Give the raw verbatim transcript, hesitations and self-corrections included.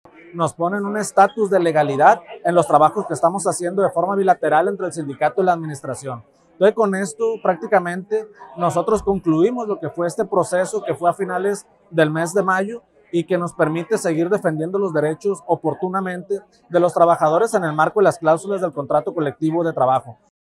nos ponen un estatus de legalidad en los trabajos que estamos haciendo de forma bilateral entre el sindicato y la administración. Entonces, con esto prácticamente nosotros concluimos lo que fue este proceso que fue a finales del mes de mayo y que nos permite seguir defendiendo los derechos oportunamente de los trabajadores en el marco de las cláusulas del contrato colectivo de trabajo.